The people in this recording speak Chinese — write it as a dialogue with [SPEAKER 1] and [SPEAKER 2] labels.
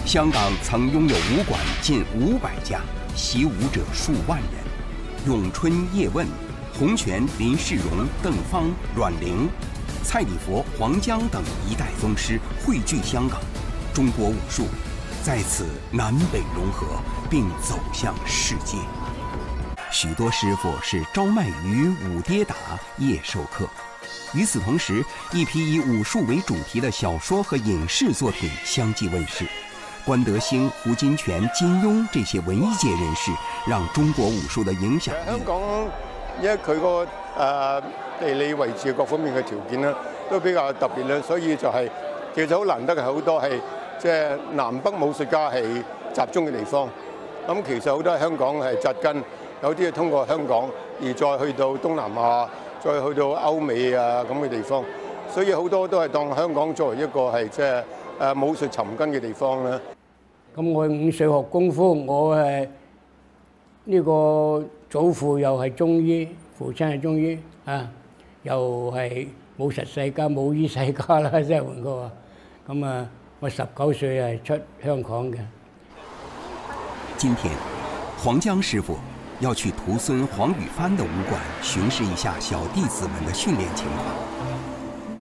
[SPEAKER 1] 香港曾拥有武馆近500家，习武者数万人。咏春叶问、洪拳林世荣、邓芳、阮玲、蔡礼佛、黄江等一代宗师汇聚香港，中国武术在此南北融合，并走向世界。许多师傅是招卖于武跌打、夜授课。与此同时，一批以武术为主题的小说和影视作品相继问世。关德兴、胡金铨、金庸这些文艺界人士，让中國武術嘅影響力。
[SPEAKER 2] 香港因為佢個地理位置各方面嘅條件咧，都比較特別咧，所以就係其實好難得係好多係即係南北武術家係集中嘅地方。咁其實好多香港係扎根，有啲係通過香港而再去到東南亞，再去到歐美啊咁嘅地方，所以好多都係當香港作為一個係即係武術尋根嘅地方啦。
[SPEAKER 3] 咁我5歲學功夫，我呢個祖父又係中醫，父親係中醫啊，又係武術世家、武醫世家啦，即係換句話。咁啊，我19歲係出香港嘅。
[SPEAKER 1] 今天，黃江師傅要去徒孫黃宇帆的武館巡視一下小弟子們的訓練情況。